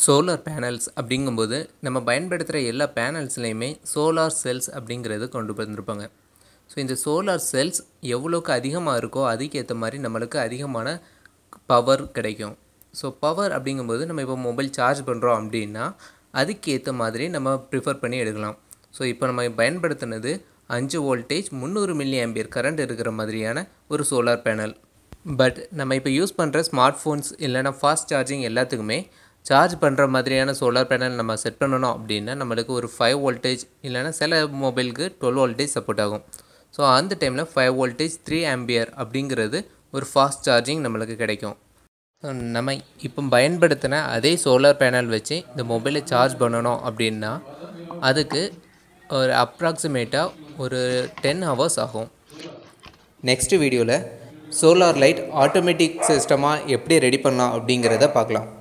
Solar panels அப்படிங்கும்போது நம்ம பயன்படுத்துகிற எல்லா பேனல்ஸ்லேயுமே சோலார் செல்ஸ் அப்படிங்கிறது கொண்டு வந்திருப்பாங்க. ஸோ இந்த சோலார் செல்ஸ் எவ்வளோக்கு அதிகமாக இருக்கோ அதுக்கேற்ற மாதிரி நம்மளுக்கு அதிகமான பவர் கிடைக்கும். ஸோ பவர் அப்படிங்கும்போது நம்ம இப்போ மொபைல் சார்ஜ் பண்ணுறோம் அப்படின்னா அதுக்கேற்ற மாதிரி நம்ம ப்ரிஃபர் பண்ணி எடுக்கலாம். ஸோ இப்போ நம்ம பயன்படுத்தினது 5 வோல்டேஜ் 300 மில்லி ஆம்பியர் கரண்ட் இருக்கிற மாதிரியான ஒரு சோலார் பேனல். பட் நம்ம இப்போ யூஸ் பண்ணுற ஸ்மார்ட் ஃபோன்ஸ் இல்லைனா ஃபாஸ்ட் சார்ஜிங் எல்லாத்துக்குமே சார்ஜ் பண்ணுற மாதிரியான சோலார் பேனல் நம்ம செட் பண்ணணும் அப்படின்னா நம்மளுக்கு ஒரு 5 வோல்டேஜ் இல்லைனா சில மொபைலுக்கு 12 வோல்டேஜ் சப்போர்ட் ஆகும். ஸோ அந்த டைமில் 5 வோல்டேஜ் 3 ஆம்பியர் அப்படிங்கிறது ஒரு ஃபாஸ்ட் சார்ஜிங் நம்மளுக்கு கிடைக்கும். நம்ம இப்போ பயன்படுத்தின அதே சோலார் பேனல் வச்சு இந்த மொபைலை சார்ஜ் பண்ணணும் அப்படின்னா அதுக்கு ஒரு அப்ராக்சிமேட்டாக ஒரு 10 ஹவர்ஸ் ஆகும். நெக்ஸ்ட் வீடியோவில் சோலார் லைட் ஆட்டோமேட்டிக் சிஸ்டமாக எப்படி ரெடி பண்ணலாம் அப்படிங்கிறத பார்க்கலாம்.